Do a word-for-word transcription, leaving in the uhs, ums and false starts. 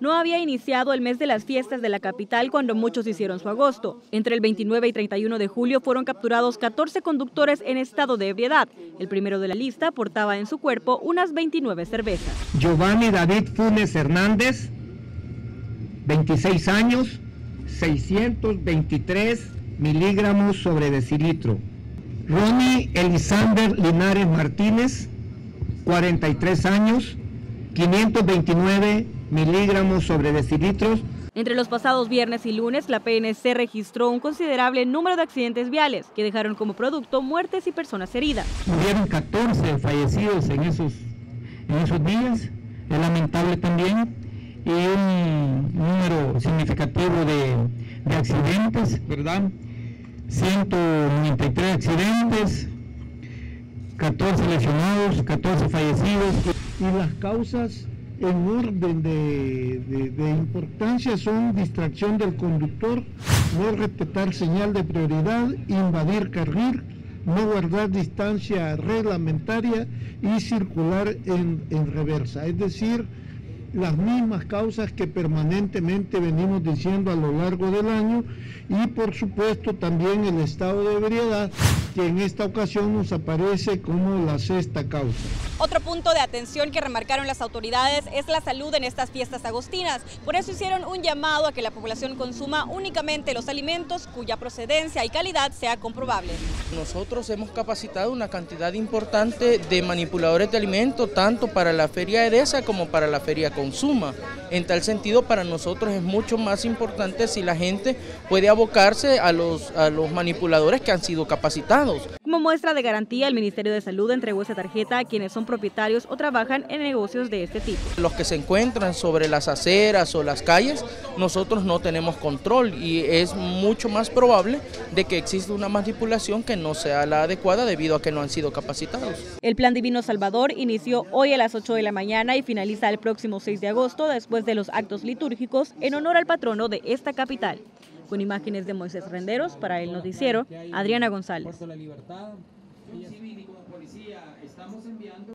no había iniciado el mes de las fiestas de la capital cuando muchos hicieron su agosto. Entre el veintinueve y treinta y uno de julio fueron capturados catorce conductores en estado de ebriedad. El primero de la lista portaba en su cuerpo unas veintinueve cervezas. Giovanni David Funes Hernández, veintiséis años, seiscientos veintitrés miligramos sobre decilitro. Ronnie Elisander Linares Martínez, cuarenta y tres años, quinientos veintinueve miligramos sobre decilitros. Entre los pasados viernes y lunes, la P N C registró un considerable número de accidentes viales que dejaron como producto muertes y personas heridas. Hubieron catorce fallecidos en esos, en esos días, es lamentable también, y un número significativo de, de accidentes, ¿verdad? ciento noventa y tres accidentes, catorce lesionados, catorce fallecidos. Y las causas en orden de, de, de importancia son distracción del conductor, no respetar señal de prioridad, invadir carril, no guardar distancia reglamentaria y circular en, en reversa. Es decir, las mismas causas que permanentemente venimos diciendo a lo largo del año, y por supuesto también el estado de ebriedad, que en esta ocasión nos aparece como la sexta causa. Otro punto de atención que remarcaron las autoridades es la salud en estas fiestas agostinas. Por eso hicieron un llamado a que la población consuma únicamente los alimentos cuya procedencia y calidad sea comprobable. Nosotros hemos capacitado una cantidad importante de manipuladores de alimentos, tanto para la Feria Edesa como para la Feria Consuma. En tal sentido, para nosotros es mucho más importante si la gente puede abocarse a los, a los manipuladores que han sido capacitados. Como muestra de garantía, el Ministerio de Salud entregó esa tarjeta a quienes son propietarios o trabajan en negocios de este tipo. Los que se encuentran sobre las aceras o las calles, nosotros no tenemos control y es mucho más probable de que exista una manipulación que no sea la adecuada debido a que no han sido capacitados. El Plan Divino Salvador inició hoy a las ocho de la mañana y finaliza el próximo seis de agosto después de los actos litúrgicos en honor al patrono de esta capital. Con imágenes de Moisés Renderos, para el noticiero, Adriana González.